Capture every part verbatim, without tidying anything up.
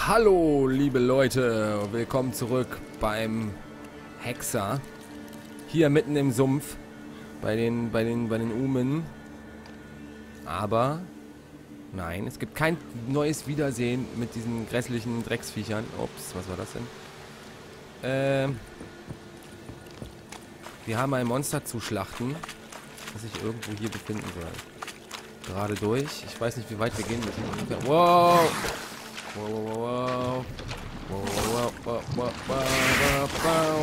Hallo, liebe Leute, willkommen zurück beim Hexer. Hier mitten im Sumpf bei den, bei den, bei den Umen. Aber nein, es gibt kein neues Wiedersehen mit diesen grässlichen Drecksviechern. Ups, was war das denn? Ähm, wir haben ein Monster zu schlachten, das sich irgendwo hier befinden soll. Gerade durch. Ich weiß nicht, wie weit wir gehen müssen. Wow! Wow, wow, wow, wow, wow, wow, wow, wow, wow.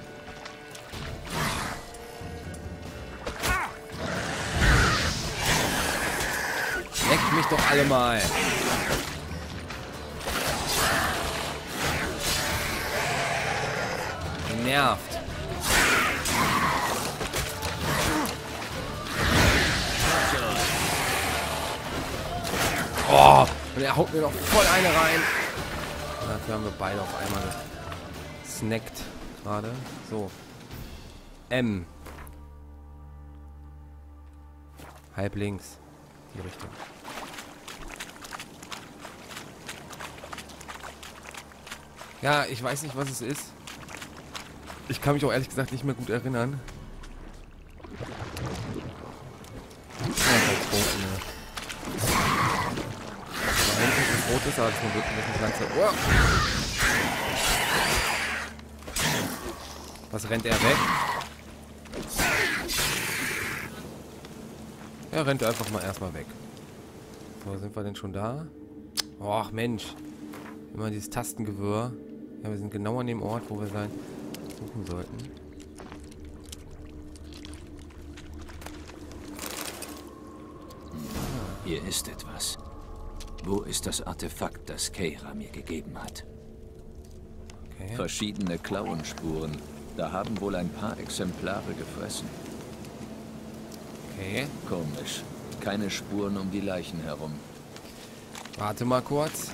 Leckt mich doch alle mal. Nervt. Oh, und er haut mir noch voll eine rein. Dafür haben wir beide auf einmal gesnackt gerade. So. M. Halb links. Die Richtung. Ja, ich weiß nicht, was es ist. Ich kann mich auch ehrlich gesagt nicht mehr gut erinnern. Rot ist, aber das ist eine ganze. Oh. Was rennt er weg? Er rennt einfach mal erstmal weg. So, sind wir denn schon da? Och Mensch. Immer dieses Tastengewirr. Ja, wir sind genau an dem Ort, wo wir sein suchen sollten. Hier ist etwas. Wo ist das Artefakt, das Keira mir gegeben hat? Okay. Verschiedene Klauenspuren. Da haben wohl ein paar Exemplare gefressen. Okay. Komisch. Keine Spuren um die Leichen herum. Warte mal kurz.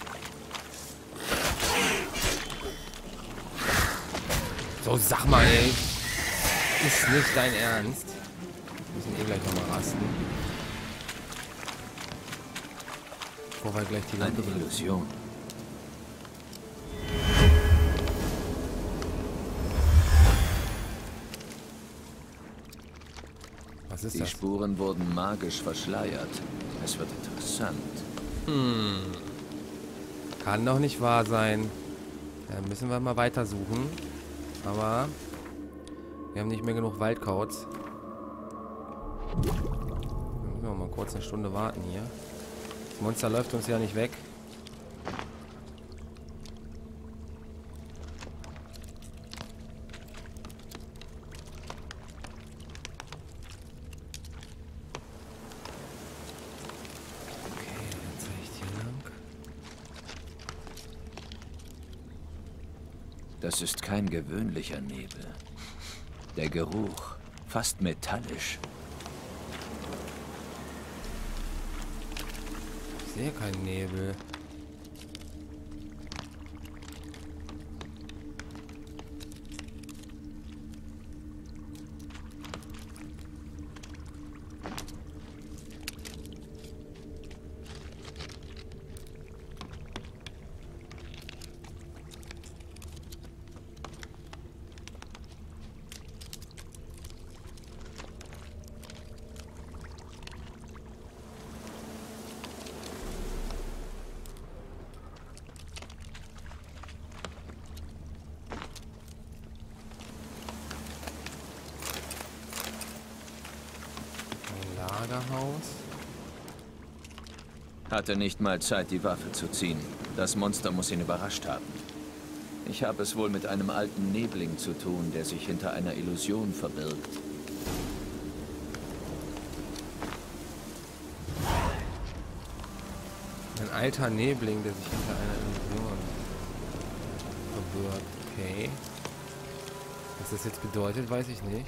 So, sag mal, ey. Ist nicht dein Ernst? Wir müssen eh gleich nochmal rasten. Bevor wir gleich die Eine Lampe Illusion. Was ist Die das? Spuren wurden magisch verschleiert. Es wird interessant. Hm. Kann doch nicht wahr sein. Dann müssen wir mal weiter suchen. Aber wir haben nicht mehr genug Waldkauz. Dann müssen wir mal kurz eine Stunde warten hier. Das Monster läuft uns ja nicht weg. Das ist kein gewöhnlicher Nebel. Der Geruch, fast metallisch. Ich sehe keinen Nebel. Lagerhaus. Hatte nicht mal Zeit, die Waffe zu ziehen. Das Monster muss ihn überrascht haben. Ich habe es wohl mit einem alten Nebling zu tun, der sich hinter einer Illusion verbirgt. Ein alter Nebling, der sich hinter einer Illusion verbirgt. Okay. Was das jetzt bedeutet, weiß ich nicht.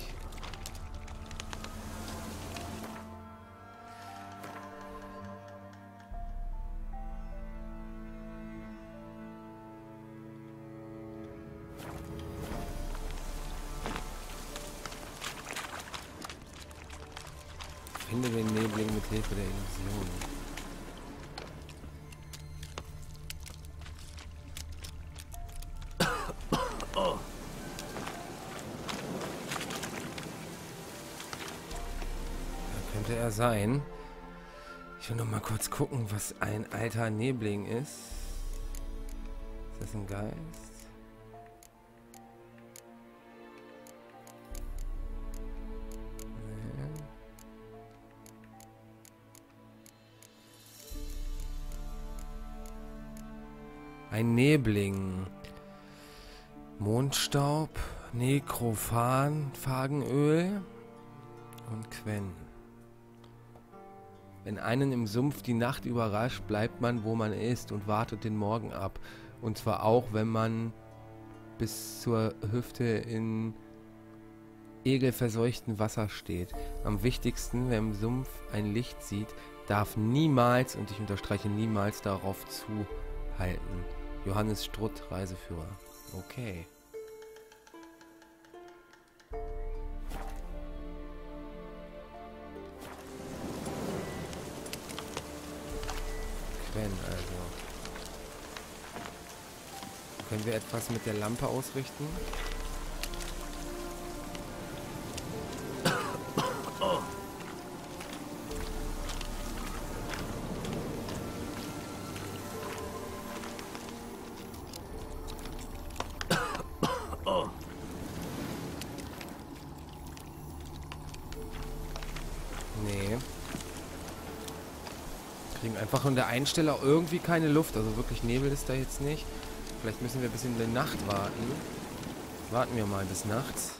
Finde den Nebling mit Hilfe der Illusion. könnte er sein. Ich will noch mal kurz gucken, was ein alter Nebling ist. Ist das ein Geist? Nee. Ein Nebling. Mondstaub, Nekrophan, Fagenöl und Quen. Wenn einen im Sumpf die Nacht überrascht, bleibt man, wo man ist und wartet den Morgen ab. Und zwar auch, wenn man bis zur Hüfte in egelverseuchten Wasser steht. Am wichtigsten, wer im Sumpf ein Licht sieht, darf niemals, und ich unterstreiche niemals, darauf zuhalten. Johannes Strutt, Reiseführer. Okay. Quen also. Können wir etwas mit der Lampe ausrichten? Nee. Kriegen einfach von der Einsteller irgendwie keine Luft. Also wirklich Nebel ist da jetzt nicht. Vielleicht müssen wir bis in die Nacht warten. Warten wir mal bis nachts.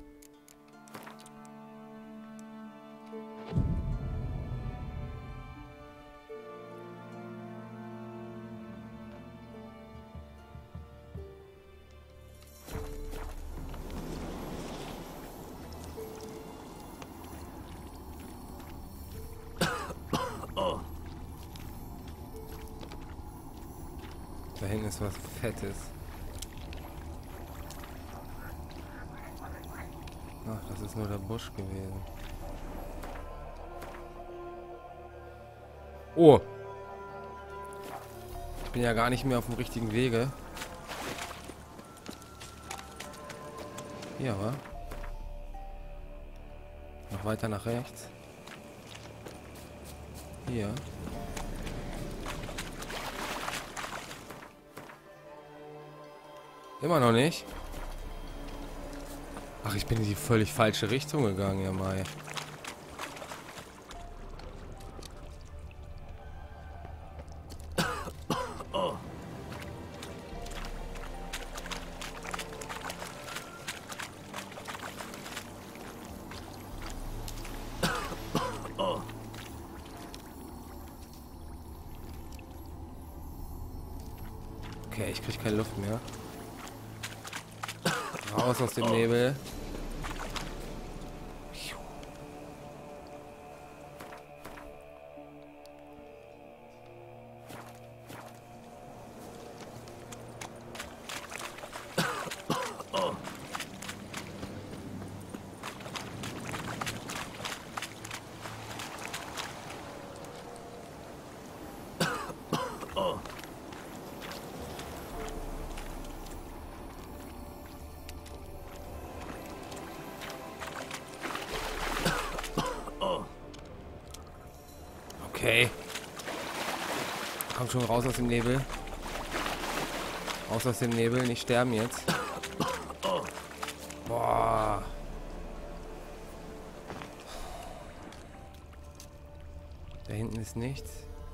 Da hinten ist was Fettes. Ach, das ist nur der Busch gewesen. Oh! Ich bin ja gar nicht mehr auf dem richtigen Wege. Hier, wa? Noch weiter nach rechts. Hier. Immer noch nicht. Ach, ich bin in die völlig falsche Richtung gegangen, ja Mai. Okay, ich krieg keine Luft mehr. Raus aus dem Nebel. Okay. Komm schon raus aus dem Nebel. Raus aus dem Nebel, nicht sterben jetzt. Boah. Da hinten ist nichts.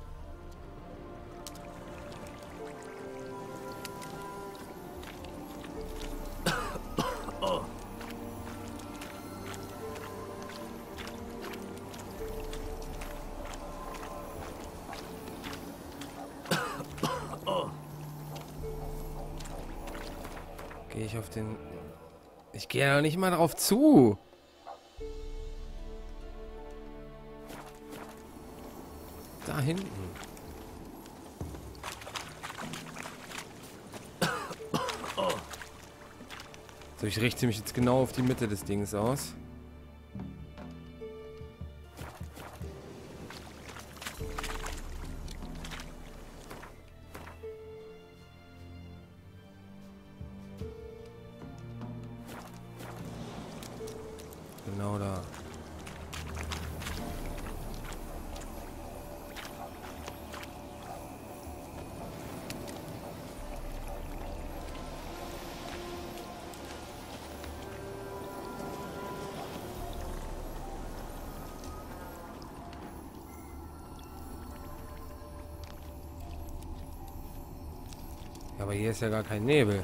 Gehe ich auf den... Ich gehe ja noch nicht mal drauf zu. Da hinten. So, ich richte mich jetzt genau auf die Mitte des Dings aus. Genau da. Ja, aber hier ist ja gar kein Nebel.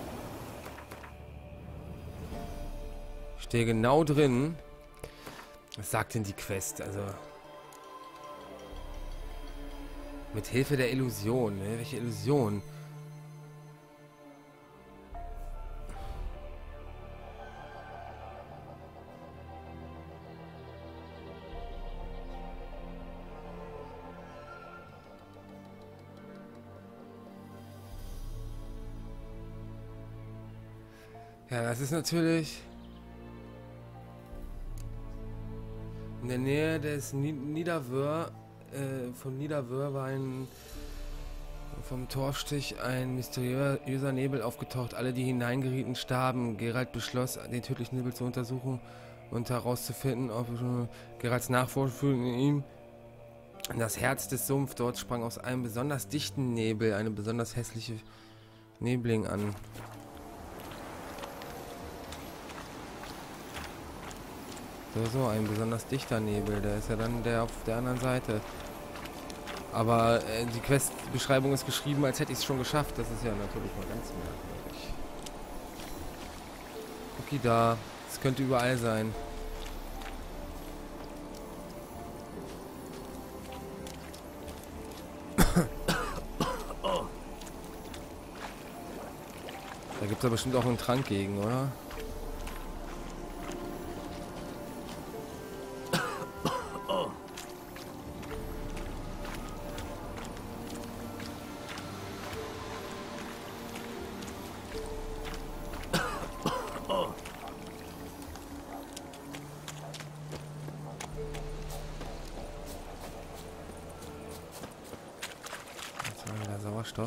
Ich stehe genau drin. Was sagt denn die Quest? Also... Mit Hilfe der Illusion, ne? Welche Illusion? Ja, das ist natürlich in der Nähe des Niederwör, äh, von Niederwör war ein vom Torfstich ein mysteriöser Nebel aufgetaucht. Alle, die hineingerieten, starben. Geralt beschloss, den tödlichen Nebel zu untersuchen und herauszufinden, ob Geralts Nachforschungen fühlten in ihm das Herz des Sumpf. Dort sprang aus einem besonders dichten Nebel eine besonders hässliche Nebling an. So, so, ein besonders dichter Nebel. Der ist ja dann der auf der anderen Seite. Aber äh, die Quest-Beschreibung ist geschrieben, als hätte ich es schon geschafft. Das ist ja natürlich mal ganz merkwürdig. Okay, da. Es könnte überall sein. Da gibt es ja bestimmt auch einen Trank gegen, oder? Sauerstoff.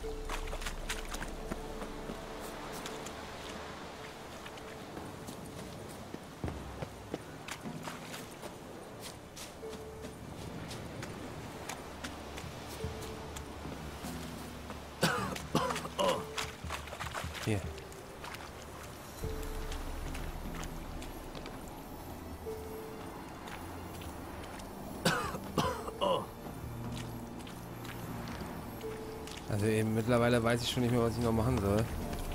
Hier. Also eben mittlerweile weiß ich schon nicht mehr, was ich noch machen soll.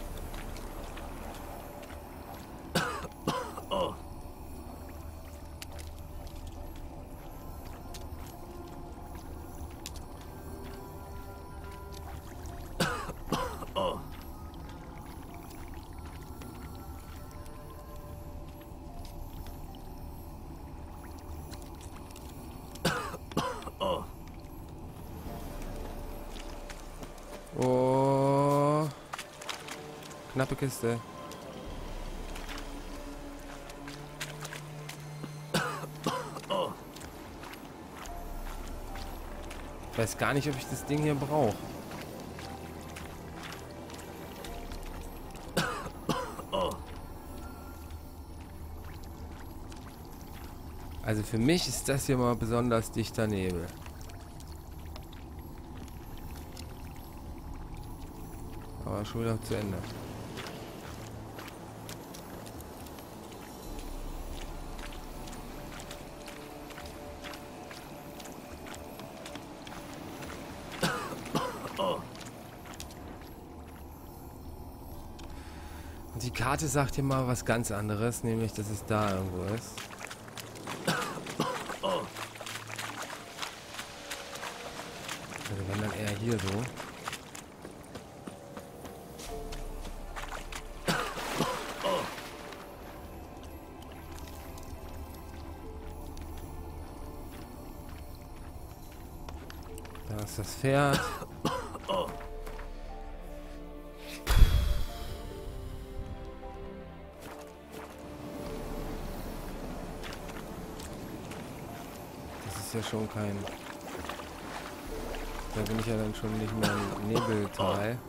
Oh. Knappe Kiste. Ich weiß gar nicht, ob ich das Ding hier brauche. Also für mich ist das hier mal besonders dichter Nebel. Aber schon wieder zu Ende. Und die Karte sagt hier mal was ganz anderes, nämlich dass es da irgendwo ist. Also wenn dann eher hier so. Da ist das Pferd. Das ist ja schon kein... Da bin ich ja dann schon nicht mehr im Nebeltal.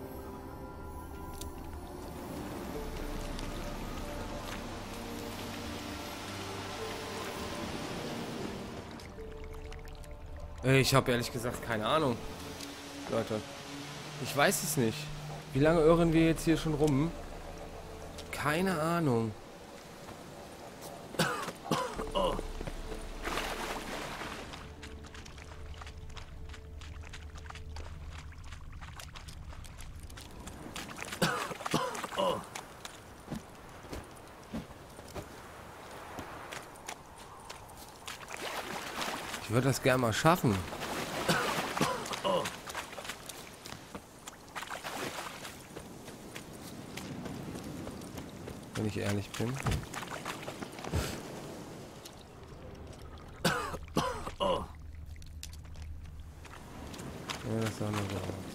Ich habe ehrlich gesagt keine Ahnung, Leute. Ich weiß es nicht. Wie lange irren wir jetzt hier schon rum? Keine Ahnung. würde das gerne mal schaffen. Wenn ich ehrlich bin. Ja, das sah nur so aus.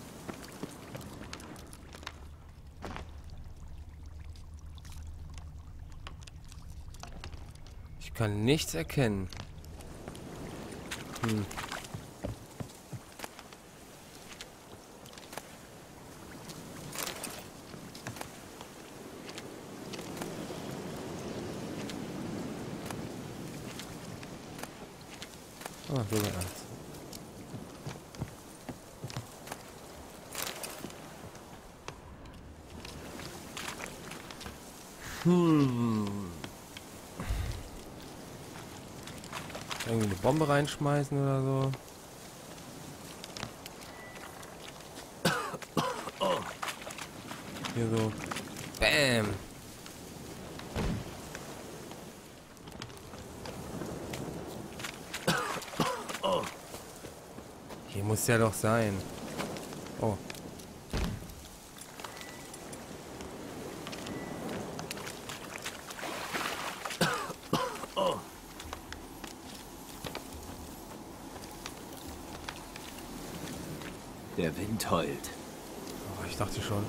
Ich kann nichts erkennen. Hm. Oh, sogar eins. Hm. Irgendwie eine Bombe reinschmeißen oder so. Hier so. Bam. Hier muss ja doch sein. Oh. Der Wind heult. Oh, ich dachte schon.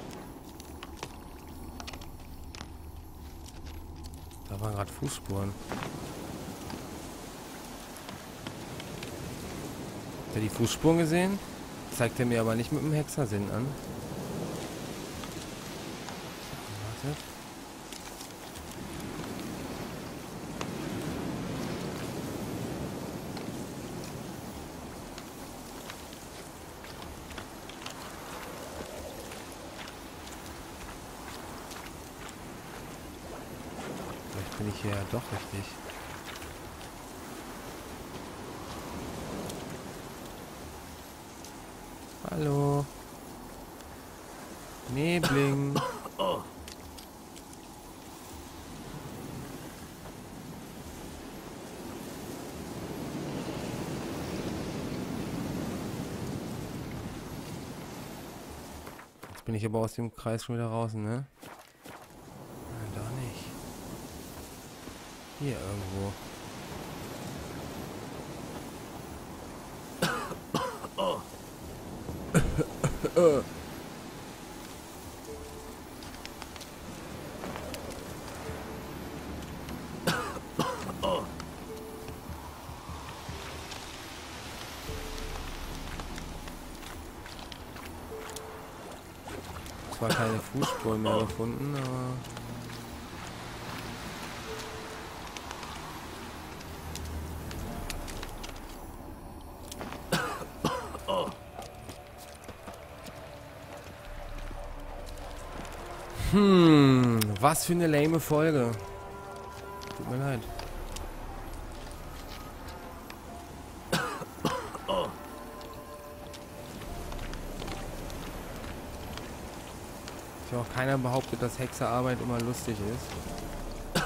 Da waren gerade Fußspuren. Hat er die Fußspuren gesehen? Zeigt er mir aber nicht mit dem Hexersinn an. Warte. Vielleicht bin ich hier ja doch richtig. Hallo. Nebling. Jetzt bin ich aber aus dem Kreis schon wieder raus, ne? Nein, doch nicht. Hier irgendwo. Zwar keine Fußspuren mehr gefunden, aber... Hm, was für eine lame Folge. Tut mir leid. Ich habe auch keiner behauptet, dass Hexerarbeit immer lustig ist.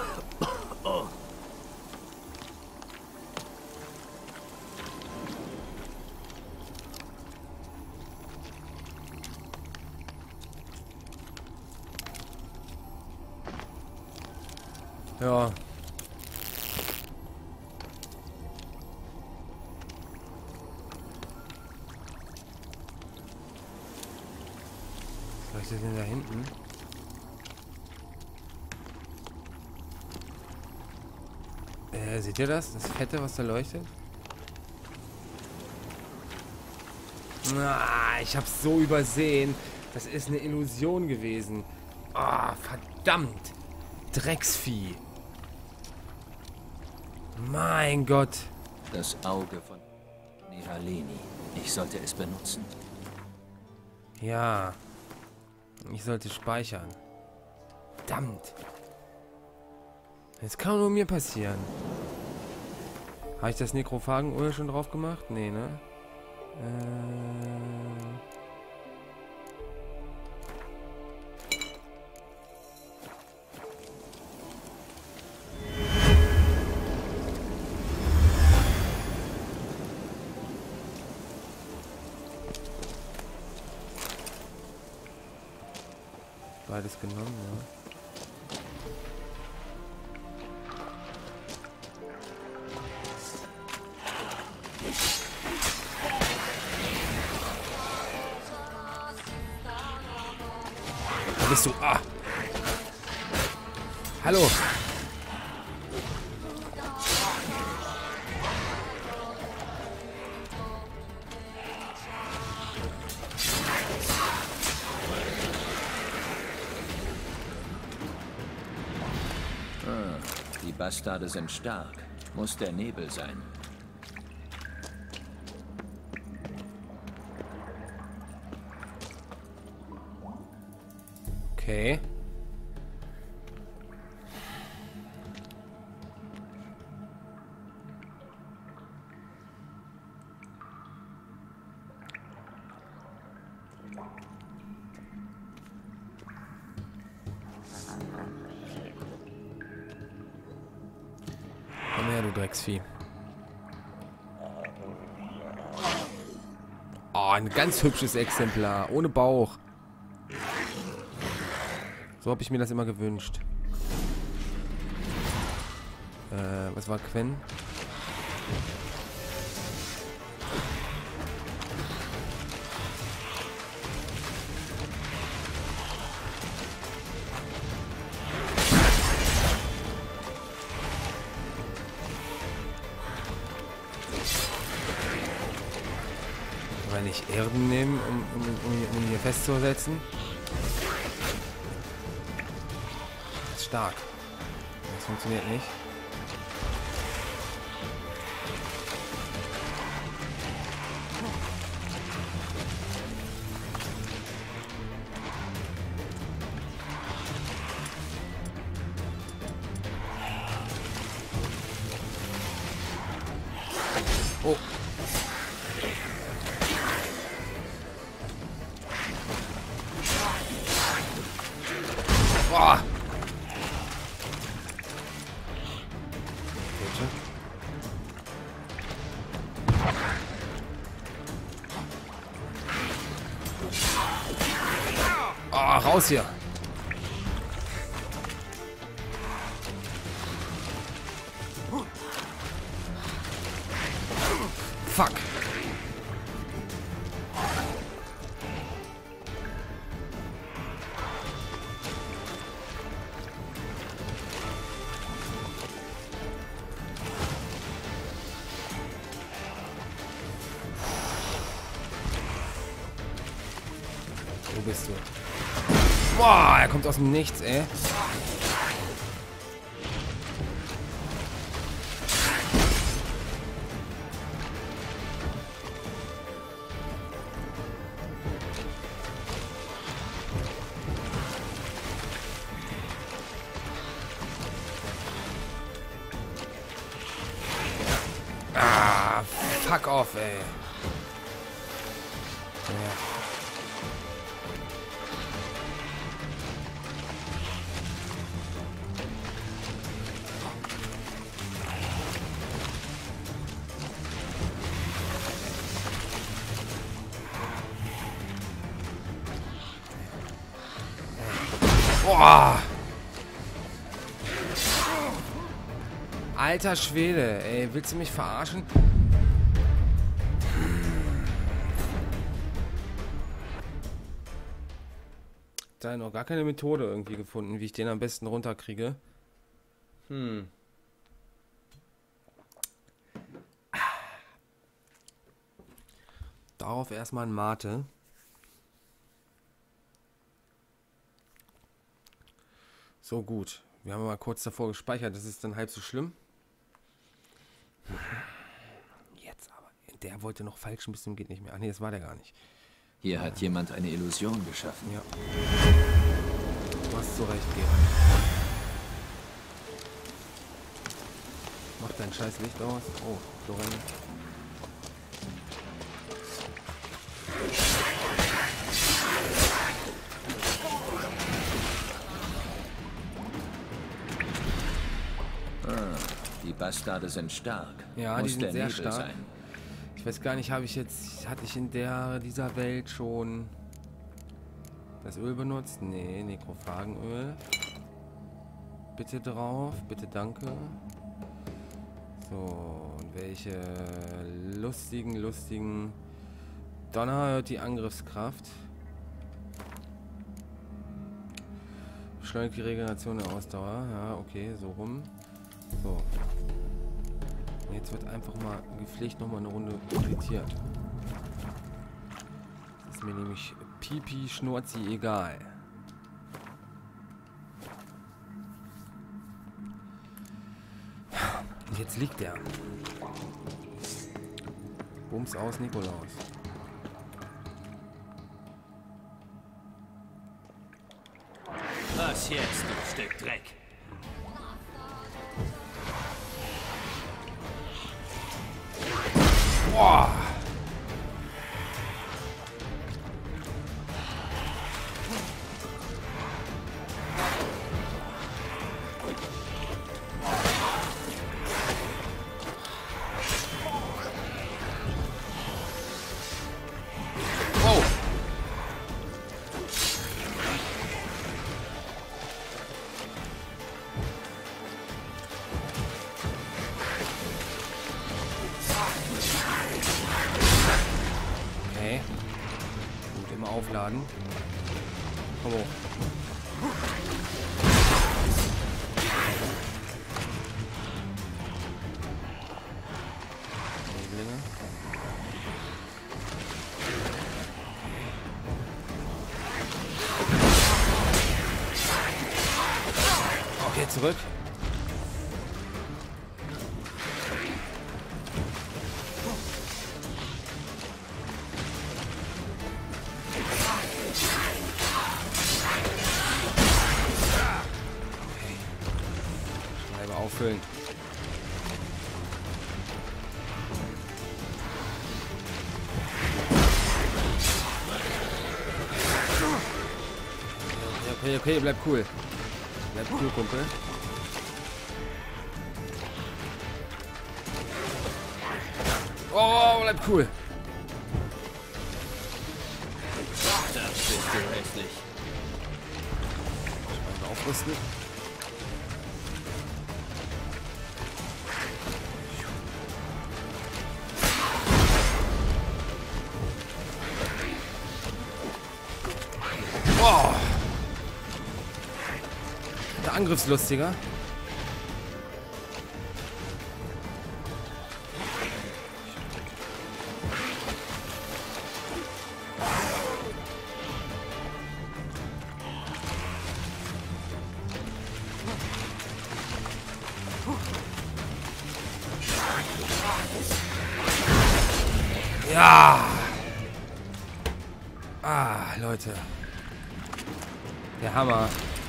Ja. Was ist denn da hinten? Äh, seht ihr das? Das Fette, was da leuchtet? Ah, ich hab's so übersehen. Das ist eine Illusion gewesen. Ah, verdammt. Drecksvieh. Mein Gott. Das Auge von Nehaleni. Ich sollte es benutzen. Ja. Ich sollte speichern. Verdammt. Das kann nur mir passieren. Habe ich das Nekrophagenöl schon drauf gemacht? Nee, ne? Äh... Beides genommen, ja. Da bist du. Ah! Hallo! Die Bastarde sind stark. Muss der Nebel sein. Okay. Komm her, du Drecksvieh. Oh, ein ganz hübsches Exemplar. Ohne Bauch. So habe ich mir das immer gewünscht. Äh, was war Quen? Kann ich Erden nehmen, um, um, um, um hier festzusetzen? Das ist stark. Das funktioniert nicht. Oh. Boah. Oh, raus hier. Fuck. Wo bist du? Boah, er kommt aus dem Nichts, ey. Ah, fuck off, ey. Ja. Boah! Alter Schwede, ey, willst du mich verarschen? Da noch gar keine Methode irgendwie gefunden, wie ich den am besten runterkriege. Hm. Darauf erstmal ein Mate. So, gut. Wir haben mal kurz davor gespeichert. Das ist dann halb so schlimm. Jetzt aber. Der wollte noch falsch ein bisschen, geht nicht mehr. Ach nee, das war der gar nicht. Hier hat jemand eine Illusion geschaffen. Ja. Du hast so recht, Gerald. Mach dein scheiß Licht aus. Oh, Florian. Die Bastarde sind stark. Ja, Muss die sind der sehr Nebel stark. sein. Ich weiß gar nicht, habe ich jetzt, hatte ich in der dieser Welt schon Das Öl benutzt? Nee, Nekrophagenöl. Bitte drauf. Bitte, danke. So, und welche lustigen, lustigen... Donner hört die Angriffskraft. Beschleunigt die Regeneration der Ausdauer. Ja, okay, so rum. So. Und jetzt wird einfach mal gepflegt nochmal eine Runde irritiert. Das ist mir nämlich pipi schnurzi egal. Und jetzt liegt er. Bums aus, Nikolaus. Was jetzt, du Stück Dreck? Boah! Gut, immer aufladen. Komm hoch. Neblinge. Okay, zurück. Auffüllen. Okay, okay, bleib cool. Bleib cool, Kumpel. Oh, bleib cool. Das bist du hässlich. Mal aufrüsten. Wow. Der Angriffslustiger. Ja. Ah, Leute. Der Hammer.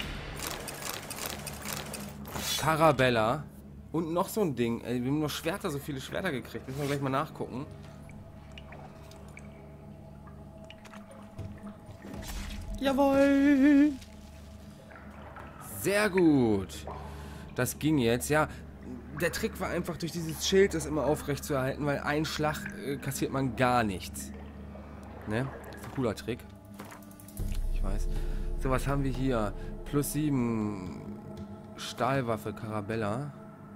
Carabella. Und noch so ein Ding. Ey, wir haben noch Schwerter, so viele Schwerter gekriegt. Müssen wir gleich mal nachgucken. Jawohl. Sehr gut. Das ging jetzt, ja. Der Trick war einfach, durch dieses Schild das immer aufrecht zu erhalten, weil ein Schlag äh, kassiert man gar nichts. Ne? Das ist ein cooler Trick. Ich weiß. So, was haben wir hier? Plus sieben Stahlwaffe, Carabella.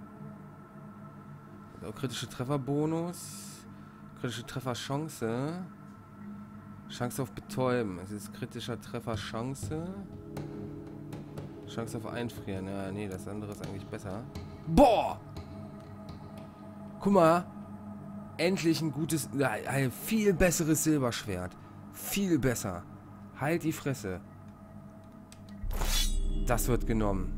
Also kritische Trefferbonus. Kritische Trefferchance. Chance auf Betäuben. Es ist kritischer Trefferchance. Chance auf Einfrieren. Ja, nee, das andere ist eigentlich besser. Boah! Guck mal. Endlich ein gutes, ein viel besseres Silberschwert. Viel besser. Halt die Fresse. Das wird genommen.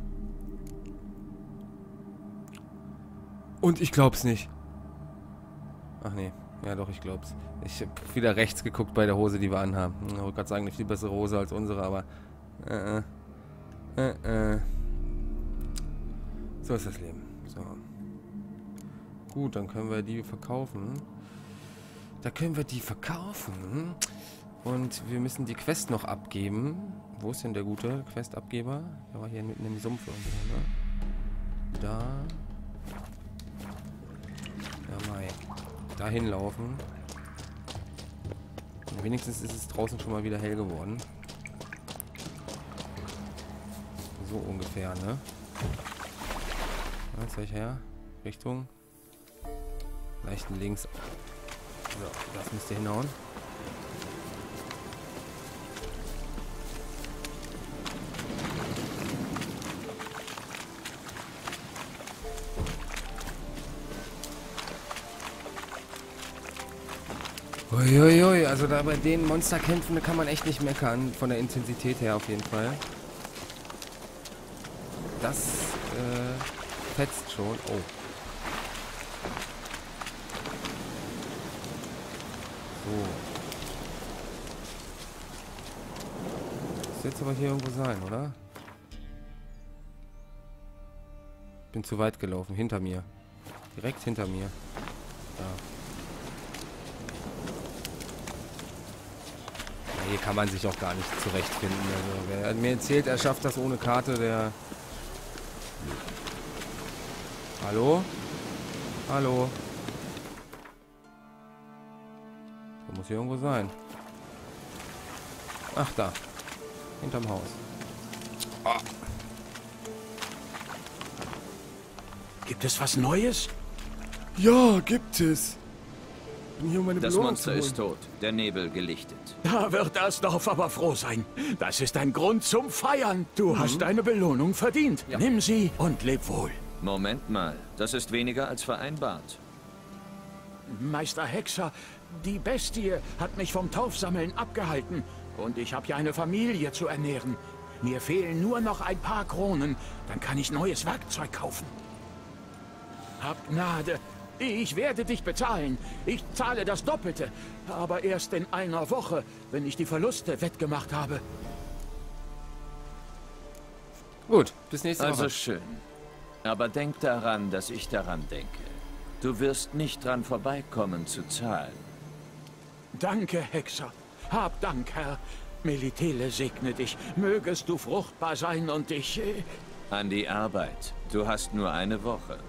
Und ich glaub's nicht. Ach nee. Ja doch, ich glaub's. Ich hab wieder rechts geguckt bei der Hose, die wir anhaben. Ich wollte gerade sagen, eine viel bessere Hose als unsere, aber... Äh, äh, äh. So ist das Leben. So. Gut, dann können wir die verkaufen. Da können wir die verkaufen. Und wir müssen die Quest noch abgeben. Wo ist denn der gute Questabgeber? Der war hier mitten im Sumpf irgendwo, ne? Da. Ja, mal dahin laufen. Und wenigstens ist es draußen schon mal wieder hell geworden. So ungefähr, ne? Jetzt ich her. Richtung. Leichten links. So, das müsste hinhauen. Uiuiui, also da bei den Monsterkämpfen, da kann man echt nicht meckern. Von der Intensität her auf jeden Fall. Das äh, fetzt schon. Oh. So. Muss jetzt aber hier irgendwo sein, oder? Bin zu weit gelaufen. Hinter mir. Direkt hinter mir. Ja. Ja, hier kann man sich auch gar nicht zurechtfinden. Also wer mir erzählt, er schafft das ohne Karte, der... Hallo? Hallo? Da muss hier irgendwo sein. Ach, da. Hinterm Haus. Oh. Gibt es was Neues? Ja, gibt es. Bin hier, um meine Das Belohnung Monster zu holen. ist tot, der Nebel gelichtet. Da wird das Dorf aber froh sein. Das ist ein Grund zum Feiern. Du mhm. hast deine Belohnung verdient. Ja. Nimm sie und leb wohl. Moment mal, das ist weniger als vereinbart. Meister Hexer, die Bestie hat mich vom Taufsammeln abgehalten. Und ich habe ja eine Familie zu ernähren. Mir fehlen nur noch ein paar Kronen. Dann kann ich neues Werkzeug kaufen. Hab Gnade. Ich werde dich bezahlen. Ich zahle das Doppelte. Aber erst in einer Woche, wenn ich die Verluste wettgemacht habe. Gut, bis nächste Woche. Also schön. Aber denk daran, dass ich daran denke. Du wirst nicht dran vorbeikommen zu zahlen. Danke, Hexer. Hab Dank, Herr. Melitele segne dich. Mögest du fruchtbar sein und dich... Äh An die Arbeit. Du hast nur eine Woche.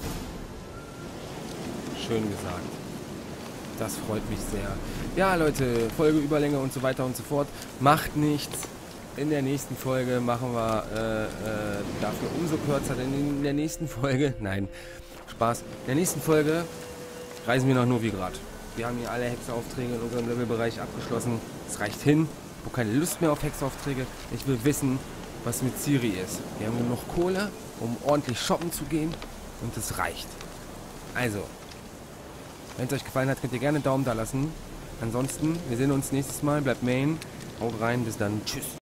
Schön gesagt. Das freut mich sehr. Ja, Leute, Folge Überlänge und so weiter und so fort. Macht nichts. In der nächsten Folge machen wir äh, äh, dafür umso kürzer, denn in der nächsten Folge, nein, Spaß, in der nächsten Folge reisen wir nach Novigrad. Wir haben hier alle Hexeraufträge in unserem Levelbereich abgeschlossen. Es reicht hin. Ich habe keine Lust mehr auf Hexeraufträge. Ich will wissen, was mit Ciri ist. Wir haben genug Kohle, um ordentlich shoppen zu gehen und es reicht. Also, wenn es euch gefallen hat, könnt ihr gerne einen Daumen da lassen. Ansonsten, wir sehen uns nächstes Mal. Bleibt Main. Haut rein, bis dann. Tschüss.